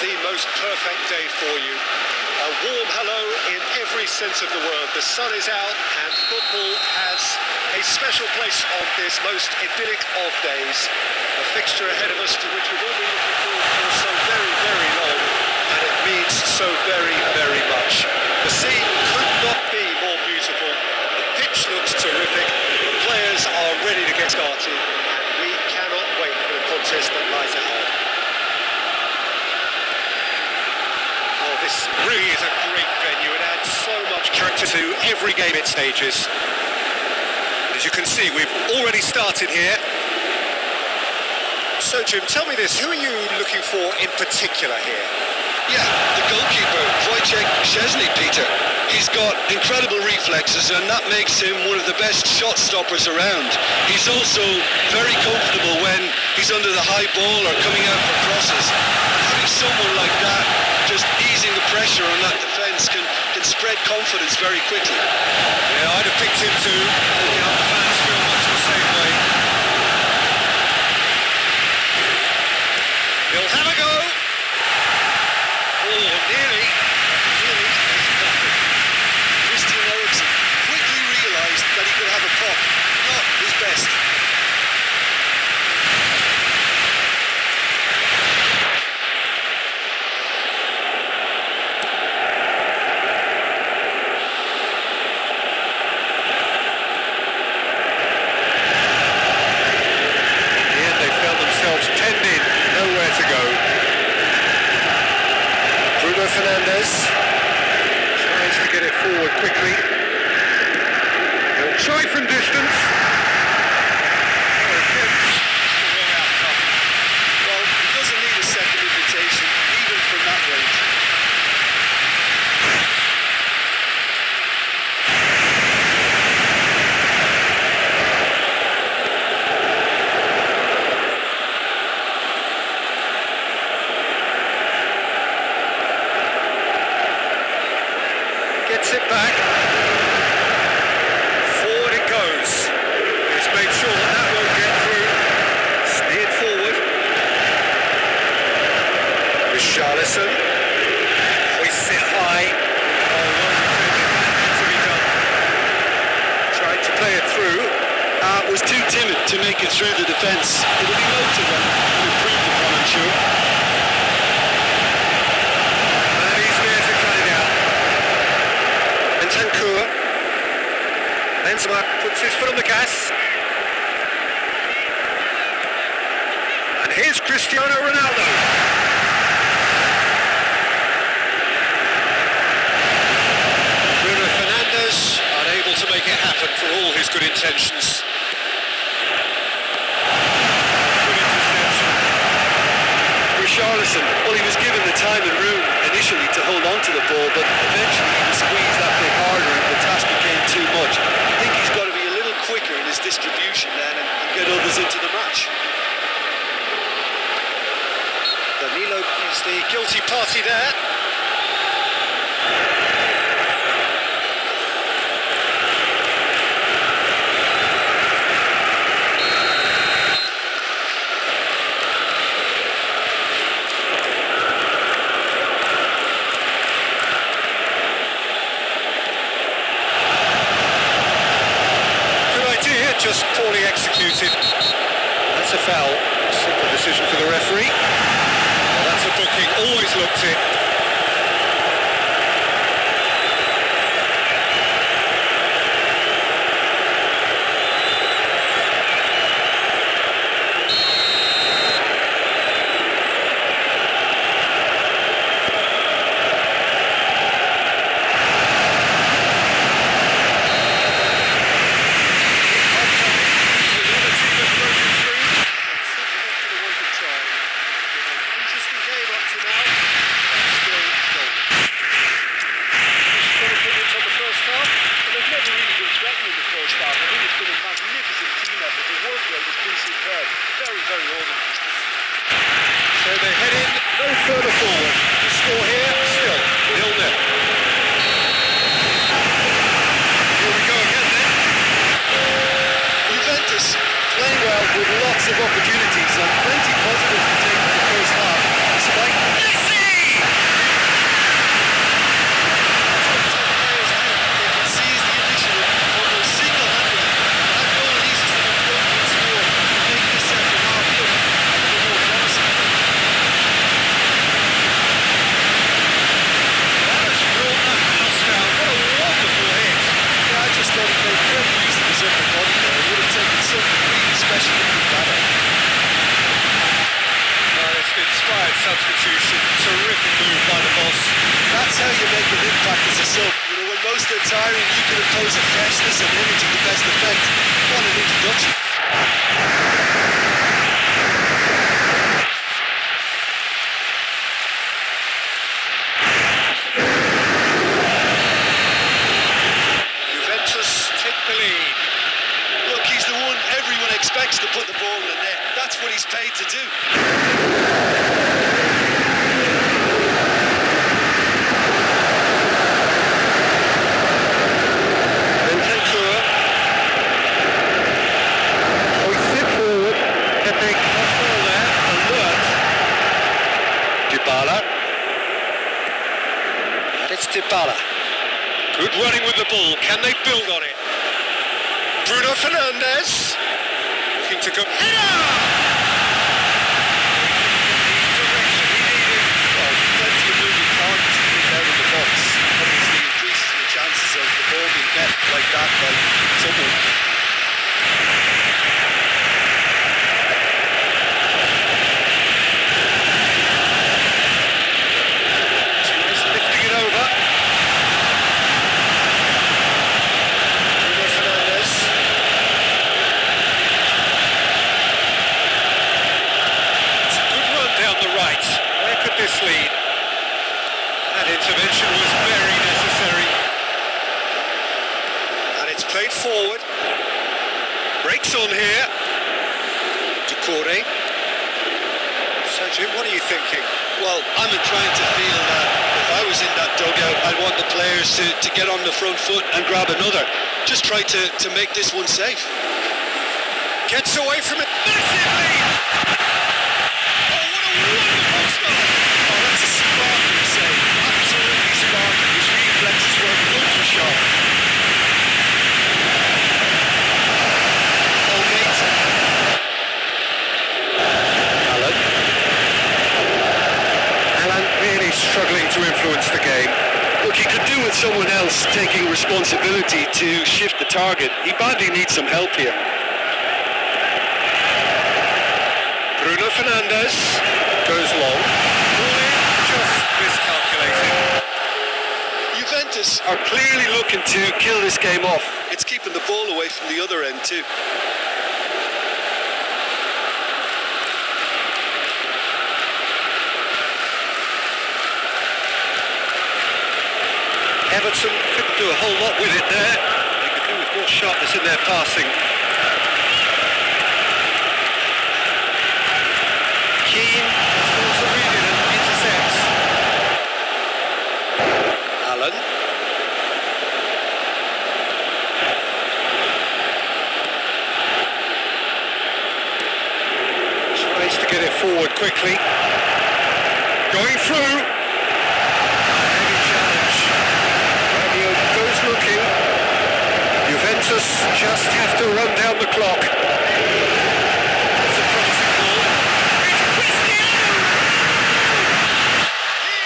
the most perfect day for you. A warm hello in every sense of the word. The sun is out and football has a special place on this most idyllic of days. A fixture ahead of us to which we've all been looking forward for so very, very long, and it means so very, very much. The scene could not be more beautiful. The pitch looks terrific. The players are ready to get started, and we cannot wait for the contest that lies ahead. This really is a great venue. It adds so much character to every game it stages. As you can see, we've already started here. So, Jim, tell me this, who are you looking for in particular here? Yeah, the goalkeeper, Wojciech Szczesny, Peter. He's got incredible reflexes, and that makes him one of the best shot stoppers around. He's also very comfortable when he's under the high ball or coming out for crosses. Having someone like that just easing the pressure on that defence can spread confidence very quickly. Yeah, I'd have picked him too. The other fans feel much the same way. He'll have a go. Oh, nearly. Christian Eriksen quickly realised that he could have a pop. Not his best. Fernandes tries to get it forward quickly. He'll try from distance. Well, he doesn't need a second invitation, even from that range. Gets it back. Forward it goes. He's made sure that won't get through. Steered forward. Richarlison. Hoists it high. Oh, well defended. That had to be done. Tried to play it through. Was too timid to make it through the defence. It'll be loads of them to improve upon, I'm sure. Bentancur. Benzema puts his foot on the gas. And here's Cristiano Ronaldo. Bruno Fernandes unable to make it happen for all his good intentions. Good interception. Richarlison, well, he was given the time and room initially to hold on to the ball, but eventually he was squeezed that bit harder and the task became too much. I think he's got to be a little quicker in his distribution then and get others into the match. Danilo is the guilty party there. Just poorly executed. That's a foul. Simple decision for the referee. Well, that's a booking. Always looked it. up. You know, when most are tiring, you can impose a freshness and energy to best effect. What an introduction. Juventus take the lead. Look, he's the one everyone expects to put the ball in the net. That's what he's paid to do. Dybala. Good running with the ball. Can they build on it? Bruno Fernandes. Looking to go. Header! Direction he needed. Well, plenty of moving parts out of the box. Obviously increases the chances of the ball being met like that by someone. Lead. That intervention was very necessary. And it's played forward. Breaks on here. Doucouré. So Jim, what are you thinking? Well, I'm inclined to feel that if I was in that dugout, I'd want the players to get on the front foot and grab another. Just try to make this one safe. Gets away from it. Massive lead! Oh, what a wonderful start! Sparking save, absolutely sparking. His reflexes were ultra sharp. Alan really struggling to influence the game. Look, he could do with someone else taking responsibility to shift the target. He badly needs some help here. Bruno Fernandes goes long. Miscalculating. Juventus are clearly looking to kill this game off. It's keeping the ball away from the other end too. Everton couldn't do a whole lot with it there. They could do with more sharpness in their passing. Keane scores a read and intercepts. Allen. Tries to get it forward quickly. Going through. Heavy challenge. Radio goes looking. Juventus just have to run down the clock. It's a promising ball. It's Cristiano! He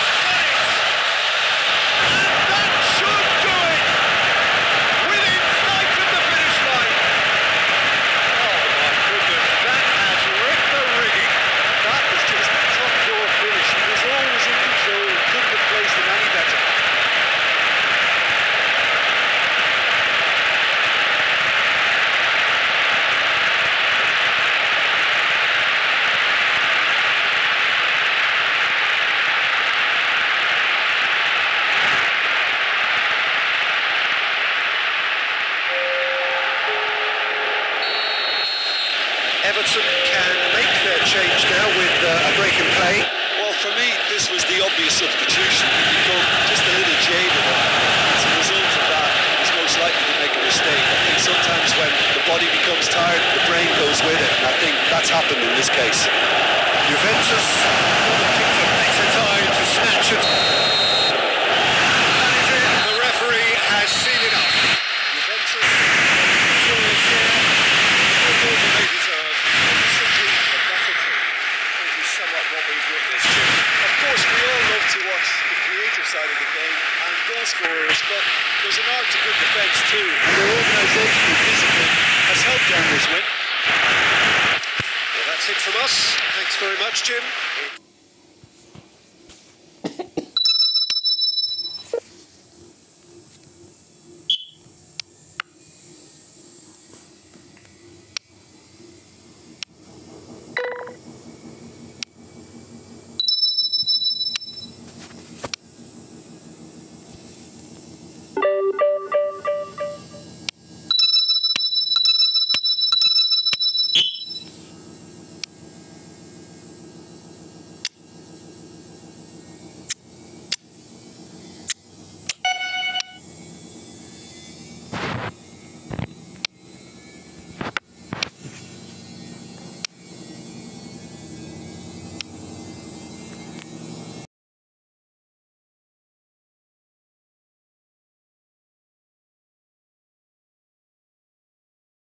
has done it! And that should do it! Within sight of the finish line. Oh my goodness, that has ripped the rigging. That was just a top draw finish. He was always in control, couldn't have placed it any better. Everton can make their change now with a break in play. Well, for me, this was the obvious substitution. He become just a little jaded. As a result of that, he's most likely to make a mistake. I think sometimes when the body becomes tired, the brain goes with it, and I think that's happened in this case. Juventus looking for better time to snatch it. That is it. The referee has seen enough. Juventus victorious here. Still more than they deserve. Simply pathetic. This is somewhat what we've witnessed. Of course, we all love to watch the creative side of the game and goal scorers, but there's an art to good defence too. And their organisational discipline has helped them this win. Well, that's it from us. Thanks very much, Jim.